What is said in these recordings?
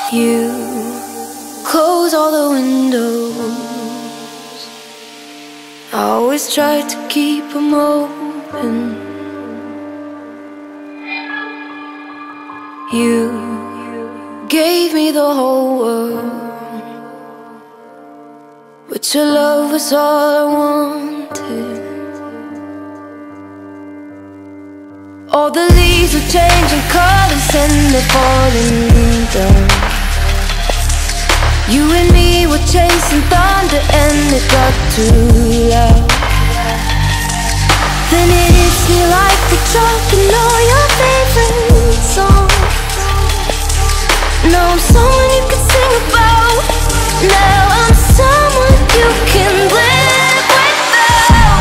You close all the windows. I always try to keep them open. You gave me the whole world, but your love was all I wanted. All the leaves are changing colors and they're falling down. You and me were chasing thunder and it got too loud. Then it hits me like the drop in all your favorite songs. Now I'm someone you can sing about. Now I'm someone you can live without.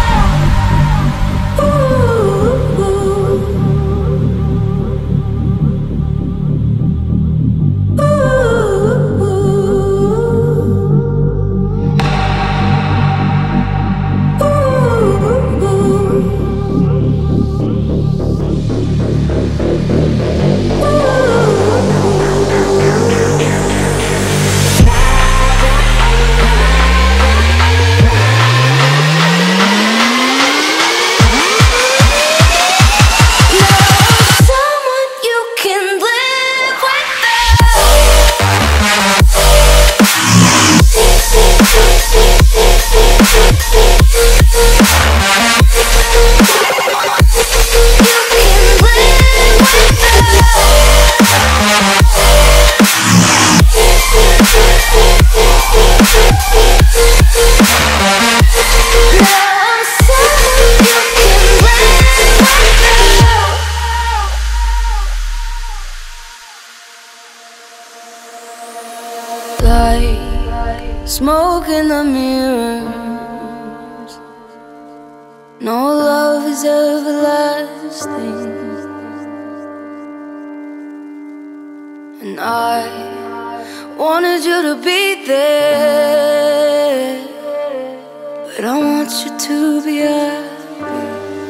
Like smoke in the mirrors, no love is everlasting. And I wanted you to be there, but I want you to be happy.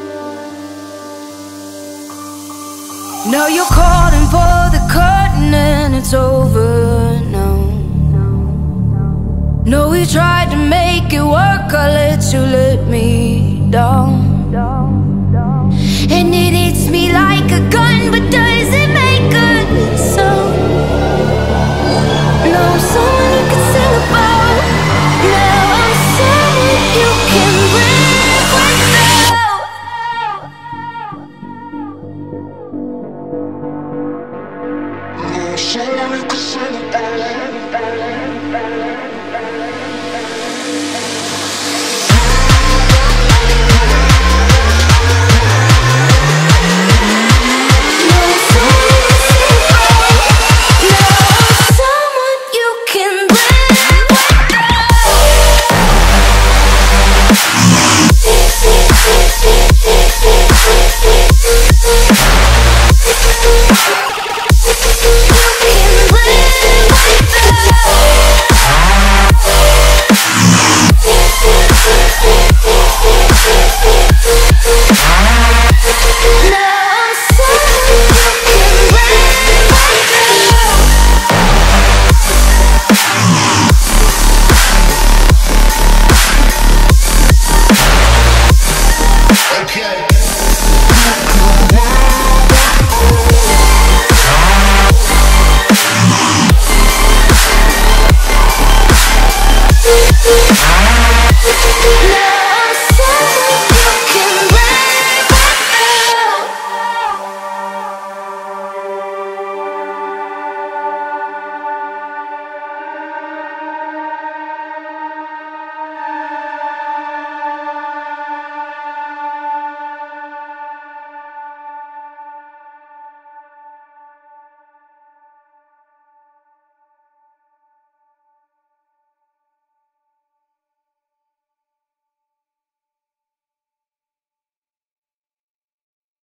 Now you're calling for the curtain and it's over now. No, we tried to make it work, I let you let me down. And it hits me like a gun, but does it make good sound? No, someone